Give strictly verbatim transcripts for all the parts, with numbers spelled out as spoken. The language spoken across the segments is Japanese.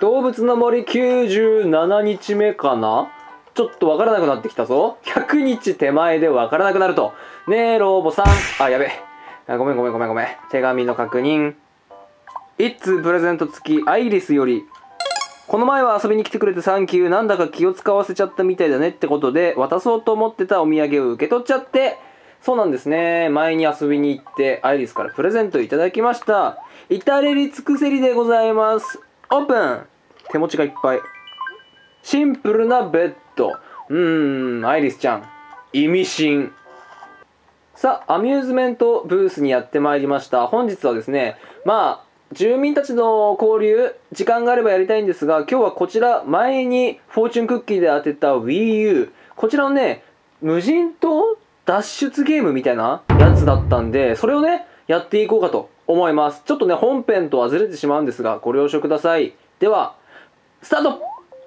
動物の森きゅうじゅうななにちめかな。ちょっとわからなくなってきたぞ。ひゃくにち手前でわからなくなると。ねえ、老母さん。あ、やべえ。あ、ごめんごめんごめんごめん。手紙の確認。一通プレゼント付きアイリスより。この前は遊びに来てくれてサンキュー。なんだか気を使わせちゃったみたいだねってことで、渡そうと思ってたお土産を受け取っちゃって。そうなんですね。前に遊びに行ってアイリスからプレゼントいただきました。至れり尽くせりでございます。オープン。手持ちがいっぱい。シンプルなベッド。うーん、アイリスちゃん。意味深。さあ、アミューズメントブースにやってまいりました。本日はですね、まあ、住民たちの交流、時間があればやりたいんですが、今日はこちら、前にフォーチュンクッキーで当てた WiiU。こちらのね、無人島脱出ゲームみたいなやつだったんで、それをね、やっていこうかと思います。ちょっとね、本編とはずれてしまうんですが、ご了承ください。では、スタート。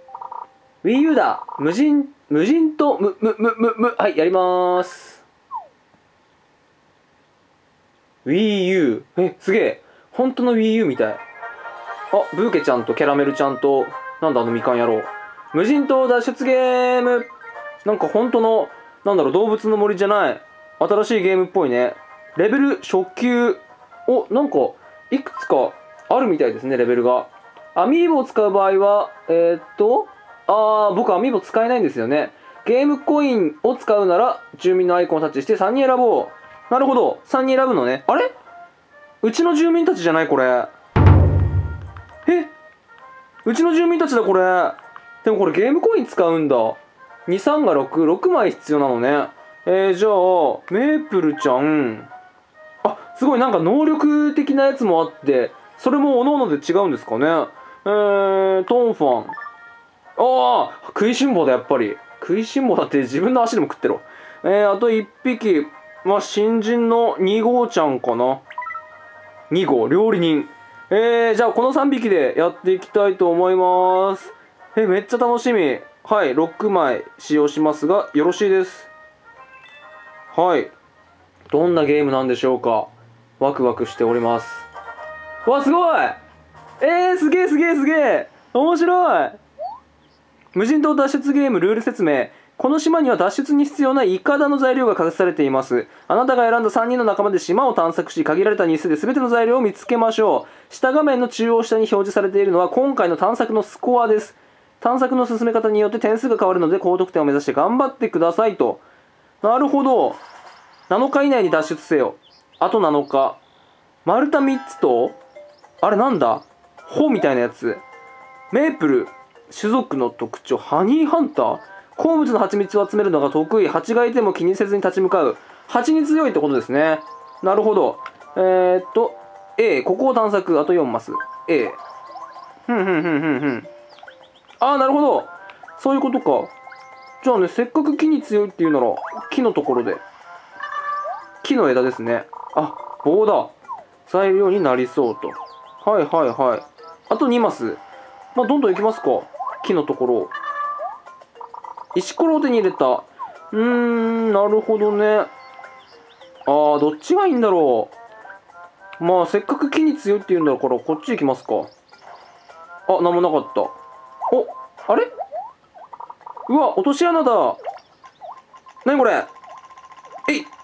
WiiU だ。無人、無人島、む、む、む、む、む、はい、やりまーす。WiiU。え、すげえ。本当の WiiU みたい。あ、ブーケちゃんとキャラメルちゃんと、なんだあのみかん野郎。無人島脱出ゲーム。なんか本当の、なんだろう、動物の森じゃない。新しいゲームっぽいね。レベル初級。お、なんか、いくつかあるみたいですね、レベルが。アミーボを使う場合は、えー、っと、あー、僕アミーボ使えないんですよね。ゲームコインを使うなら、住民のアイコンをタッチしてさんにん選ぼう。なるほど。さんにん選ぶのね。あれ？うちの住民たちじゃないこれ。え？うちの住民たちだこれ。でもこれゲームコイン使うんだ。に、さんがろく、ろくまい必要なのね。えー、じゃあ、メープルちゃん。あ、すごいなんか能力的なやつもあって、それも各々で違うんですかね。えー、トンファン。ああ、食いしん坊だやっぱり。食いしん坊だって自分の足でも食ってろ。えー、あといっぴき。まあ、新人のに号ちゃんかな。に号、料理人。えー、じゃあこのさんびきでやっていきたいと思います。え、めっちゃ楽しみ。はい、ろくまい使用しますが、よろしいです。はい。どんなゲームなんでしょうか。ワクワクしております。わ、すごい。えー、すげえすげえすげえ。面白い。無人島脱出ゲームルール説明。この島には脱出に必要なイカダの材料が隠されています。あなたが選んださんにんの仲間で島を探索し、限られた日数で全ての材料を見つけましょう。下画面の中央下に表示されているのは今回の探索のスコアです。探索の進め方によって点数が変わるので高得点を目指して頑張ってくださいと。なるほど。なのか以内に脱出せよ。あとなのか。丸太みっつと、あれなんだ？穂みたいなやつ。メープル。種族の特徴。ハニーハンター。鉱物の蜂蜜を集めるのが得意。蜂がいても気にせずに立ち向かう。蜂に強いってことですね。なるほど。えー、っと、A。ここを探索。あとよんマス。A。ふんふんふんふんふん。ああ、なるほど。そういうことか。じゃあね、せっかく木に強いっていうなら、木のところで。木の枝ですね。あ、棒だ。材料になりそうと。はいはいはい。あとにマス。まあ、どんどんいきますか。木のところ。石ころを手に入れた。うーん、なるほどね。あー、どっちがいいんだろう。まあ、せっかく木に強いって言うんだから、こっち行きますか。あ、なんもなかった。お、あれ？うわ、落とし穴だ。なにこれ？えい。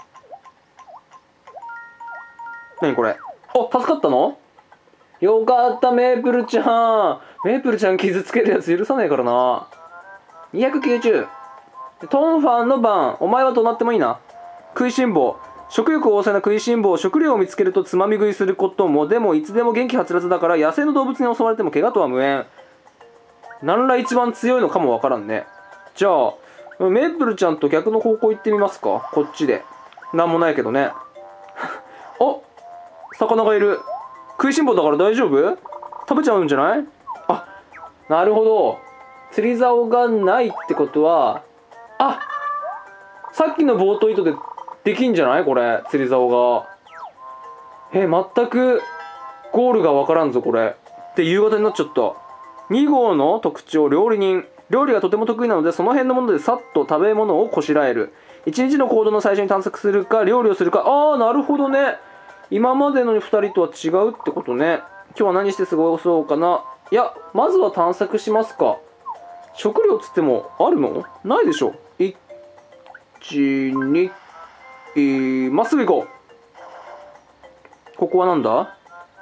なにこれ？あ、助かったの？よかった、メープルちゃん。メープルちゃん傷つけるやつ許さねえからな。にひゃくきゅうじゅう。トンファンの番。お前はどうなってもいいな。食いしん坊。食欲旺盛な食いしん坊。食料を見つけるとつまみ食いすることも。でもいつでも元気はつらつだから野生の動物に襲われても怪我とは無縁。何ら一番強いのかもわからんね。じゃあ、メープルちゃんと逆の方向行ってみますか。こっちで。なんもないけどね。あ、魚がいる。食いしん坊だから大丈夫？食べちゃうんじゃない？あ、なるほど。釣り竿がないってことは、あ、さっきのボート糸でできんじゃないこれ、釣り竿が。え、全くゴールがわからんぞ、これ。で、夕方になっちゃった。に号の特徴、料理人。料理がとても得意なので、その辺のものでさっと食べ物をこしらえる。一日の行動の最初に探索するか、料理をするか。あー、なるほどね。今までのふたりとは違うってことね。今日は何して過ごそうかな。 いや、まずは探索しますか。食料つってもあるの？ないでしょ。いち、に、えー、まっすぐ行こう。ここはなんだ？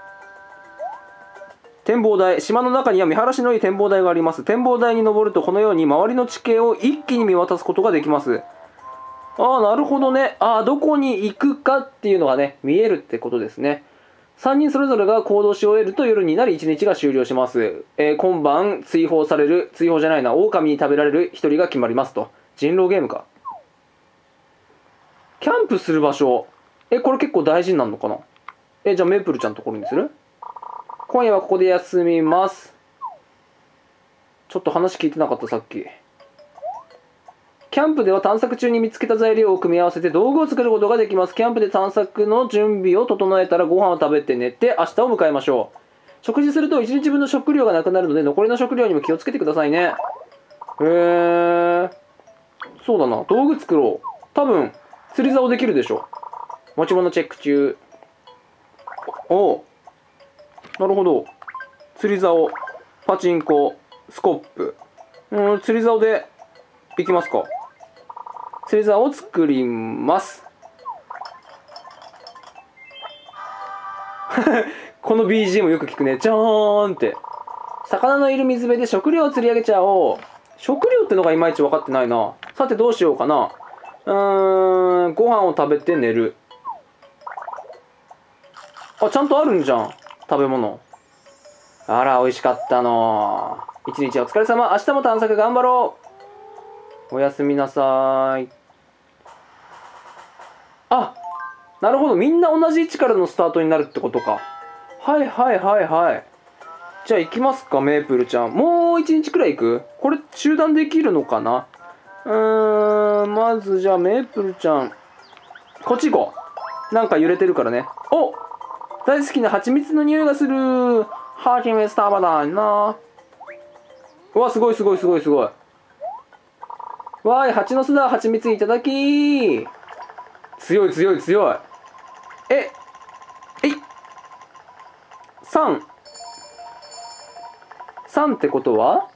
展望台。島の中には見晴らしのいい展望台があります。展望台に登るとこのように周りの地形を一気に見渡すことができます。ああ、なるほどね。ああ、どこに行くかっていうのがね、見えるってことですね。さんにんそれぞれが行動し終えると夜になりいちにちが終了します。えー、今晩追放される、追放じゃないな、狼に食べられるひとりが決まりますと。人狼ゲームか。キャンプする場所。え、これ結構大事になるのかな。え、じゃあメープルちゃんのところにする？今夜はここで休みます。ちょっと話聞いてなかった、さっき。キャンプでは探索中に見つけた材料を組み合わせて道具を作ることができます。キャンプで探索の準備を整えたらご飯を食べて寝て明日を迎えましょう。食事するといちにちぶんの食料がなくなるので残りの食料にも気をつけてくださいね。へえ。そうだな。道具作ろう。多分、釣り竿できるでしょ。持ち物チェック中。おお。なるほど。釣り竿、パチンコ、スコップ。うん、釣り竿でいきますか。釣り竿を作ります。この ビージーエム よく聞くね。じゃーんって。魚のいる水辺で食料を釣り上げちゃおう。食料ってのがいまいち分かってないな。さてどうしようかな。うーん、ご飯を食べて寝る。あ、ちゃんとあるんじゃん。食べ物。あら、美味しかったの。一日お疲れ様。明日も探索頑張ろう。おやすみなさーい。あ、なるほど。みんな同じ位置からのスタートになるってことか。はいはいはいはい。じゃあ行きますか、メープルちゃん。もう一日くらい行く？これ中断できるのかな？うーん、まずじゃあメープルちゃん。こっち行こう。なんか揺れてるからね。お！大好きな蜂蜜の匂いがする。蜂蜜食べたいな。うわ、すごいすごいすごいすごい。わーい、蜂の巣だ。蜂蜜いただきー。強い強い強い。え、えい。さん。さんってことは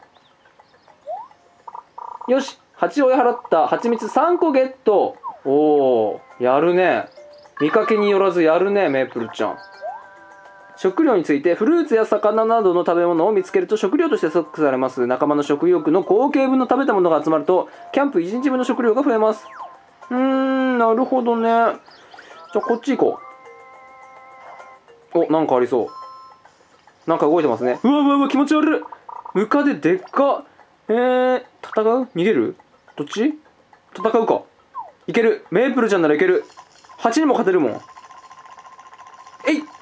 よし、蜂を追い払った。蜂蜜さんこゲット。おー、やるね。見かけによらずやるね、メープルちゃん。食料について、フルーツや魚などの食べ物を見つけると食料としてストックされます。仲間の食欲の合計分の食べたものが集まると、キャンプいちにちぶんの食料が増えます。うーん、なるほどね。じゃあこっち行こう。お、なんかありそう。なんか動いてますね。うわうわうわ、気持ち悪い。ムカデでっか。えー、戦う？逃げる？どっち？戦うか。いける。メープルちゃんならいける。はちにも勝てるもん。えい！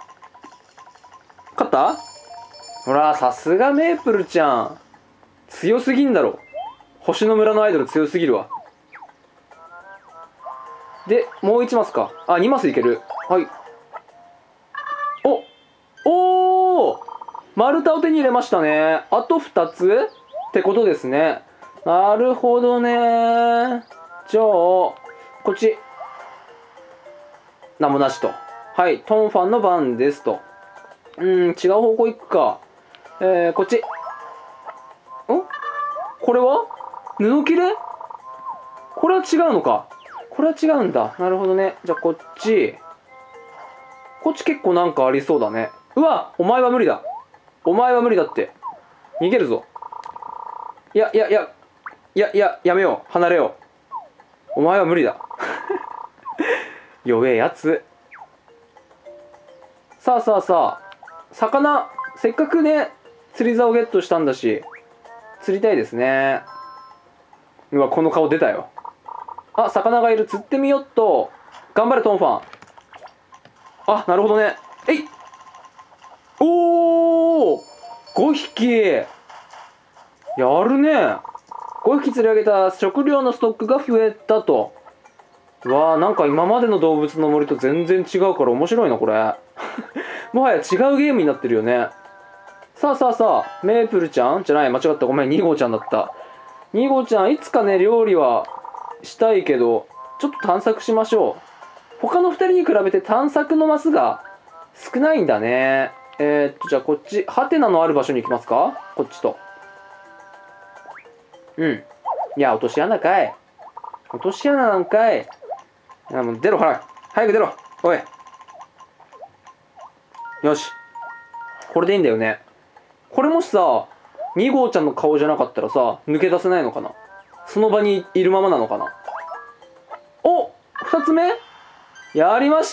勝った？ほら、さすがメープルちゃん。強すぎんだろ。星の村のアイドル強すぎるわ。で、もういちマスか。あ、にマスいける。はい。おおー、丸太を手に入れましたね。あとふたつってことですね。なるほどね。じゃあ、こっち。なんもなしと。はい、トンファンの番ですと。うーん、違う方向行くか。えー、こっち。ん？これは布切れ？これは違うのか。これは違うんだ。なるほどね。じゃあこっち。こっち結構なんかありそうだね。うわ、お前は無理だ。お前は無理だって。逃げるぞ。いやいやいや、いやいや、やめよう。離れよう。お前は無理だ。弱えやつ。さあさあさあ、魚、せっかくね、釣り竿ゲットしたんだし、釣りたいですね。うわ、この顔出たよ。あ、魚がいる。釣ってみよっと。頑張れ、トンファン。あ、なるほどね。えい！おー！ ご 匹。やるね。ごひき釣り上げた。食料のストックが増えたと。うわー、なんか今までの動物の森と全然違うから面白いな、これ。もはや違うゲームになってるよね。さあさあさあ、メープルちゃんじゃない、間違った。ごめん、に号ちゃんだった。に号ちゃん、いつかね、料理はしたいけど、ちょっと探索しましょう。他のふたりに比べて探索のマスが少ないんだね。 えー、っと、じゃあこっち、ハテナのある場所に行きますか？こっちと。うん。いや、落とし穴かい。落とし穴なんかい。いや、もう出ろ、ほら。早く出ろ。おい。よし。これでいいんだよね。これもしさ、に号ちゃんの顔じゃなかったらさ、抜け出せないのかな？その場にいるままなのかな？お！ふたつめ？やりました。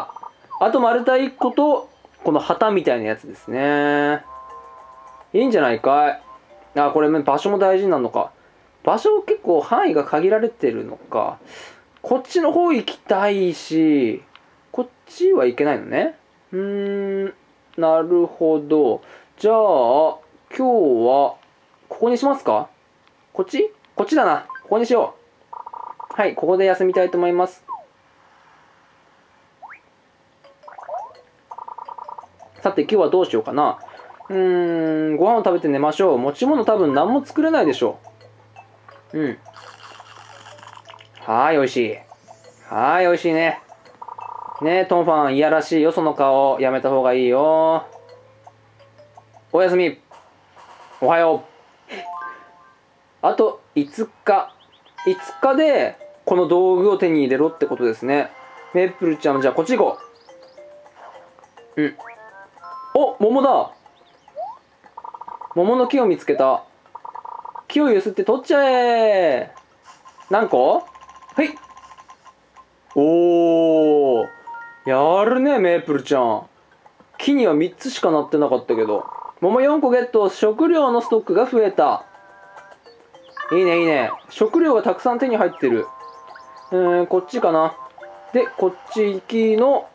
あと丸太いっこと、この旗みたいなやつですね。いいんじゃないかい。あ、これ場所も大事になるのか。場所結構範囲が限られてるのか。こっちの方行きたいし、こっちは行けないのね。うーん、なるほど。じゃあ、今日は、ここにしますか？こっち？こっちだな。ここにしよう。はい、ここで休みたいと思います。さて、今日はどうしようかな。うーん、ご飯を食べて寝ましょう。持ち物多分何も作れないでしょう。うん。はーい、おいしい。はーい、おいしいね。ねえ、トンファン、いやらしいよ、その顔。やめた方がいいよ。おやすみ。おはよう。あといつか。いつかで、この道具を手に入れろってことですね。メープルちゃん、じゃあこっち行こう。うん。お、桃だ。桃の木を見つけた。木をゆすって取っちゃえ。何個？はい。おー。やるね、メープルちゃん。木にはみっつしかなってなかったけど。桃よんこゲット。食料のストックが増えた。いいね、いいね。食料がたくさん手に入ってる。えー、こっちかな。で、こっち行きの、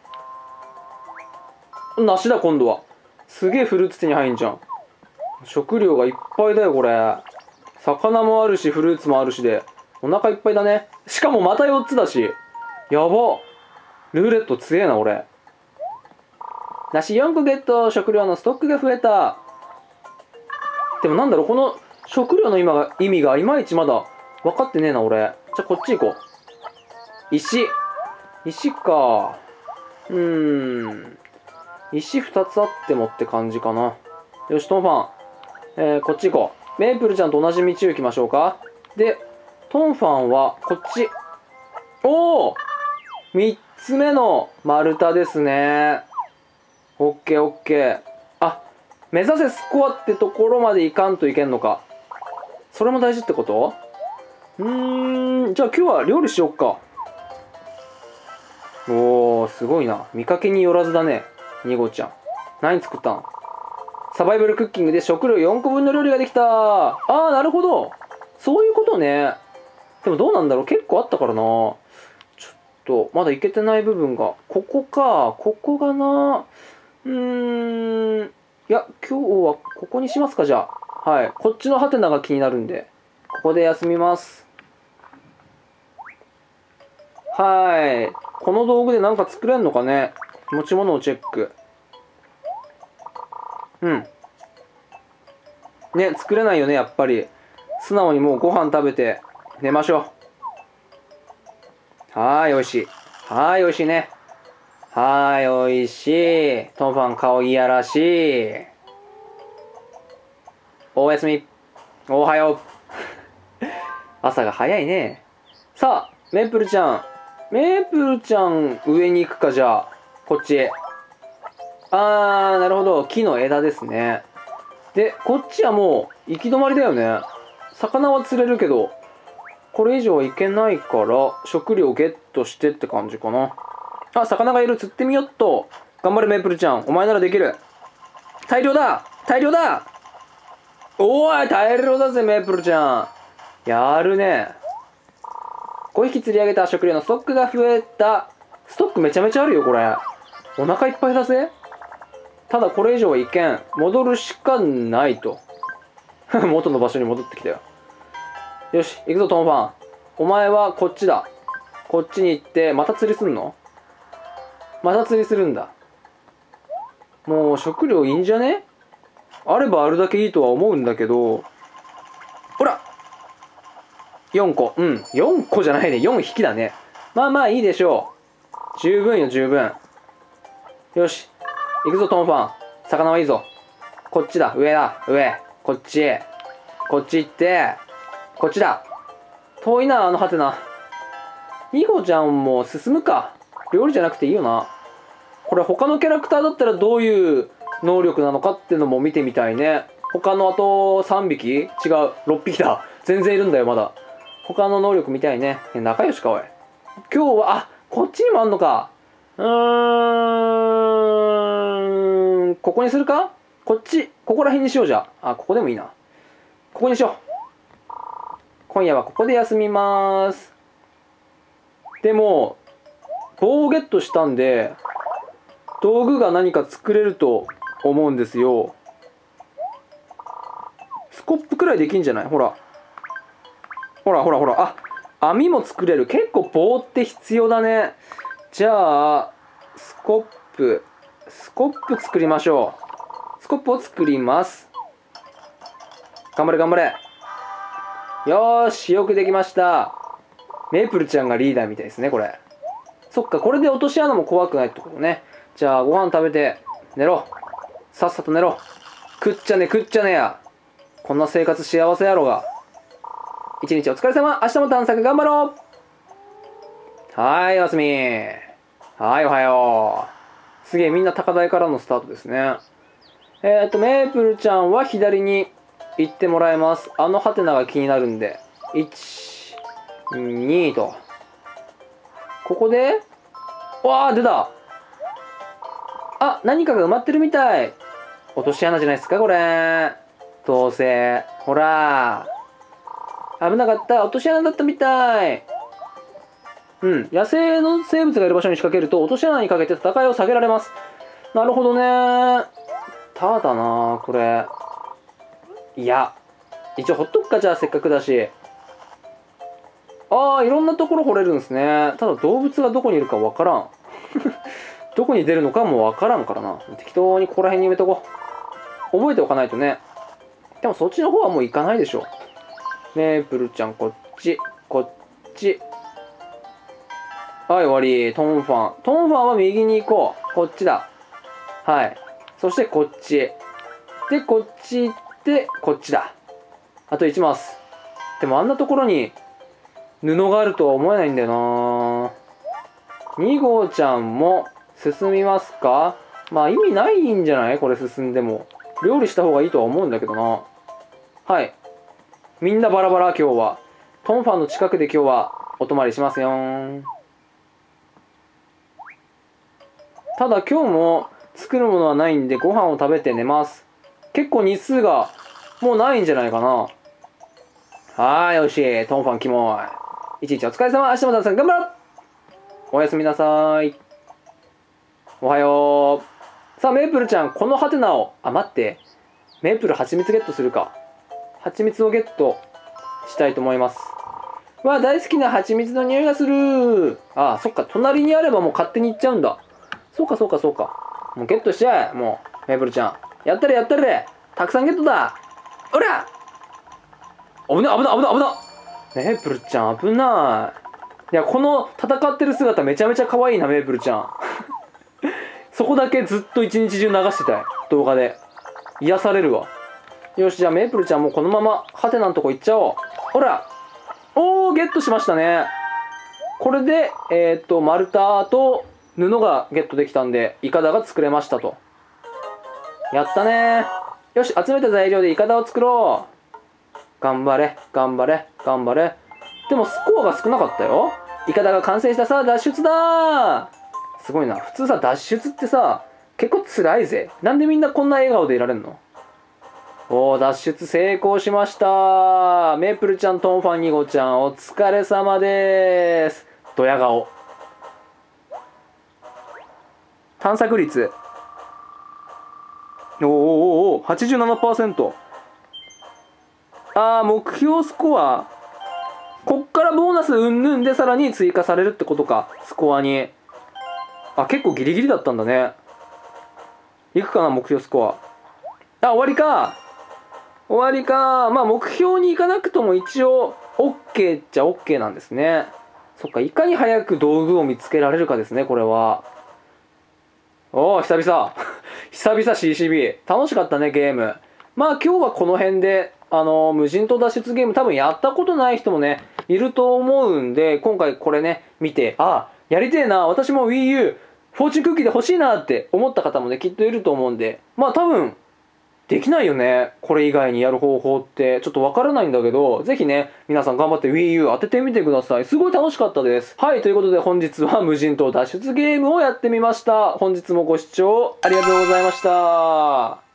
梨だ、今度は。すげえフルーツ手に入んじゃん。食料がいっぱいだよ、これ。魚もあるし、フルーツもあるしで。お腹いっぱいだね。しかもまたよっつだし。やば。ルーレット強えな、俺。梨よんこゲット。食料のストックが増えた。でもなんだろう、この食料の今が意味がいまいちまだ分かってねえな、俺。じゃあこっち行こう。石。石か。うーん。石ふたつあってもって感じかな。よし、トンファン。えー、こっち行こう。メープルちゃんと同じ道行きましょうか。で、トンファンはこっち。おお !みっつめの丸太ですね。オッケーオッケー。あ、目指せスコアってところまで行かんといけんのか。それも大事ってこと？うーん、じゃあ今日は料理しよっか。おー、すごいな。見かけによらずだね。に号ちゃん。何作ったの？サバイバルクッキングで食料よんこぶんの料理ができた。あー、なるほど。そういうことね。でもどうなんだろう、結構あったからな。ちょっと、まだいけてない部分が。ここか。ここがな。うーん。いや、今日はここにしますか、じゃあ。はい。こっちのハテナが気になるんで。ここで休みます。はい。この道具でなんか作れんのかね。持ち物をチェック。うん。ね、作れないよね、やっぱり。素直にもうご飯食べて寝ましょう。はーい、おいしい。はーい、おいしいね。はーい、おいしい。トンファン顔いやらしい。おやすみ。おはよう。朝が早いね。さあ、メープルちゃん。メープルちゃん、上に行くか、じゃあ。こっちへ。あー、なるほど。木の枝ですね。で、こっちはもう、行き止まりだよね。魚は釣れるけど、これ以上はいけないから、食料ゲットしてって感じかな。あ、魚がいる。釣ってみよっと。頑張れ、メープルちゃん。お前ならできる。大量だ大量だおーい、大量だぜ、メープルちゃん。やるね。ごひき釣り上げた食料のストックが増えた。ストックめちゃめちゃあるよ、これ。お腹いっぱいだぜ。ただこれ以上はいけん。戻るしかないと。元の場所に戻ってきたよ。よし、行くぞ、トンファン。お前はこっちだ。こっちに行って、また釣りすんの？また釣りするんだ。もう食料いいんじゃね？あればあるだけいいとは思うんだけど。ほらよんこ。うん。よんこじゃないね。よんひきだね。まあまあいいでしょう。十分よ、十分。よし。行くぞ、トンファン。 魚はいいぞ。こっちだ。上だ。上。こっち。こっち行って、こっちだ。遠いな、あのハテナ。ニコちゃんも進むか。料理じゃなくていいよな。これ他のキャラクターだったらどういう能力なのかっていうのも見てみたいね。他のあとさんびき違う。ろっぴきだ。全然いるんだよ、まだ。他の能力見たいね。仲良しか、おい。今日は、あ、こっちにもあんのか。うーん、ここにするか？こっち、ここら辺にしようじゃ。あ、ここでもいいな。ここにしよう。今夜はここで休みまーす。でも、棒をゲットしたんで、道具が何か作れると思うんですよ。スコップくらいできんじゃない？ほら。ほらほらほら。あ、網も作れる。結構棒って必要だね。じゃあ、スコップ。スコップ作りましょう。スコップを作ります。頑張れ頑張れ。よーし、よくできました。メープルちゃんがリーダーみたいですね、これ。そっか、これで落とし穴も怖くないってことね。じゃあ、ご飯食べて、寝ろ。さっさと寝ろ。食っちゃね、食っちゃねや。こんな生活幸せやろが。一日お疲れ様。明日も探索頑張ろう。はーい、おやすみ。はーい、おはよう。すげえ、みんな高台からのスタートですね。えーっと、メープルちゃんは左に行ってもらいます。あのハテナが気になるんで。いち、にと。ここで、わあ、出た。あ、何かが埋まってるみたい。落とし穴じゃないですか、これ。どうせ。ほら。危なかった。落とし穴だったみたい。うん。野生の生物がいる場所に仕掛けると、落とし穴にかけて戦いを下げられます。なるほどね。ただなこれ。いや。一応ほっとくか、じゃあ、せっかくだし。ああ、いろんなところ掘れるんですね。ただ動物がどこにいるかわからん。どこに出るのかもわからんからな。適当にここら辺に埋めとこう。覚えておかないとね。でもそっちの方はもう行かないでしょ。メープルちゃん、こっち、こっち。はい、終わり。トンファン。トンファンは右に行こう。こっちだ。はい。そしてこっち。で、こっち行って、こっちだ。あといちマス。でもあんなところに布があるとは思えないんだよな。に号ちゃんも進みますか？まあ意味ないんじゃない？これ進んでも。料理した方がいいとは思うんだけどな。はい。みんなバラバラ今日は。トンファンの近くで今日はお泊まりしますよ。ただ今日も作るものはないんでご飯を食べて寝ます。結構日数がもうないんじゃないかな。はーい、よし。トンファンキモい。一日お疲れ様。明日もださん頑張ろう。おやすみなさーい。おはよう。さあ、メープルちゃん、このハテナを、あ、待って。メープル蜂蜜ゲットするか。蜂蜜をゲットしたいと思います。わあ、大好きな蜂蜜の匂いがする。ああ、そっか。隣にあればもう勝手に行っちゃうんだ。そうか、そうか、そうか。もうゲットしちゃえ。もう、メープルちゃん。やったれ、やったれ。たくさんゲットだ。おら危ない、危ない、危ない、危ない。メープルちゃん、危ない。いや、この戦ってる姿めちゃめちゃ可愛いな、メープルちゃん。そこだけずっと一日中流してたい。動画で。癒されるわ。よし、じゃあメープルちゃんもうこのままハテナのとこ行っちゃおう。ほら。おー、ゲットしましたね。これで、えー、っと、丸太と布がゲットできたんで、イカダが作れましたと。やったね。よし、集めた材料でイカダを作ろう。頑張れ、頑張れ、頑張れ。でもスコアが少なかったよ。イカダが完成した。さあ、脱出だー。すごいな。普通さ、脱出ってさ、結構辛いぜ。なんでみんなこんな笑顔でいられんの？おー、脱出成功しました。メープルちゃん、トンファンに号ちゃん、お疲れ様でーす。ドヤ顔。探索率。おーおーおー、はちじゅうななパーセント。あー、目標スコア。こっからボーナスうんぬんでさらに追加されるってことか。スコアに。あ、結構ギリギリだったんだね。いくかな、目標スコア。あ、終わりか。終わりか。まあ、目標に行かなくとも一応、OK っちゃ OK なんですね。そっか、いかに早く道具を見つけられるかですね、これは。おー、久々。 久々 シーシービー。楽しかったね、ゲーム。まあ今日はこの辺で、あの、無人島脱出ゲーム多分やったことない人もね、いると思うんで、今回これね、見て、あ、やりてえな、私も WiiU、フォーチュンクッキーで欲しいなって思った方もね、きっといると思うんで、まあ多分、できないよね。これ以外にやる方法って、ちょっとわからないんだけど、ぜひね、皆さん頑張って WiiU 当ててみてください。すごい楽しかったです。はい、ということで本日は無人島脱出ゲームをやってみました。本日もご視聴ありがとうございました。